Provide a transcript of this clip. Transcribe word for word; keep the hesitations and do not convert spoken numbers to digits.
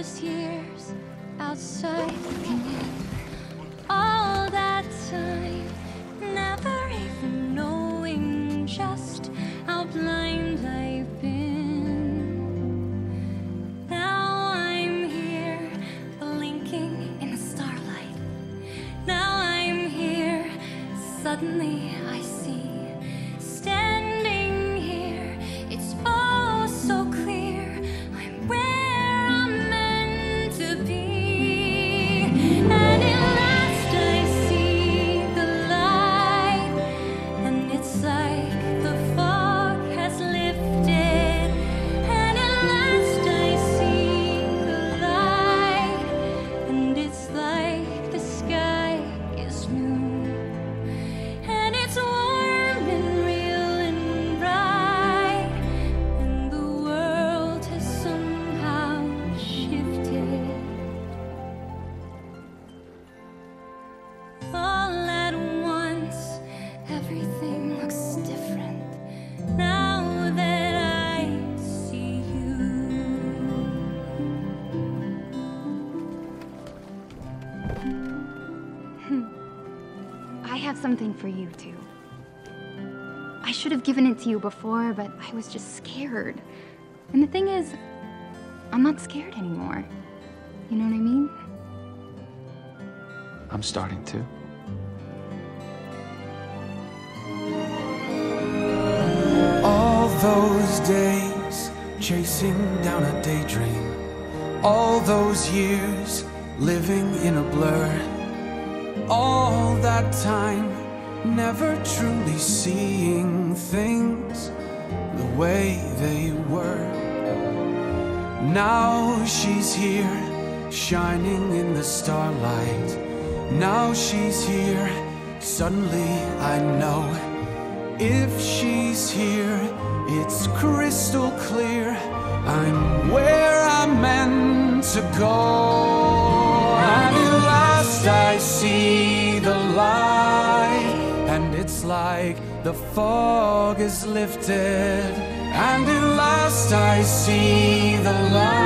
those years outside looking in, all that time, never even knowing just how blind I've been. Now I'm here, blinking in the starlight. Now I'm here, suddenly I see, standing here, it's all so clear. I'm where I'm meant to be, and at last I see the light, and it's like the fog has lifted, and at last I see the light, and it's like the sky is new, and it's warm and real and bright, and the world has somehow shifted. All at once, everything looks different now that I see you. I have something for you, too. I should have given it to you before, but I was just scared. And the thing is, I'm not scared anymore. You know what I mean? I'm starting to. All those days chasing down a daydream, all those years living in a blur, all that time never truly seeing things the way they were. Now she's here, shining in the starlight. Now she's here, suddenly I know. If she's here, it's crystal clear. I'm where I'm meant to go. And at last I see the light, and it's like the fog is lifted. And at last I see the light,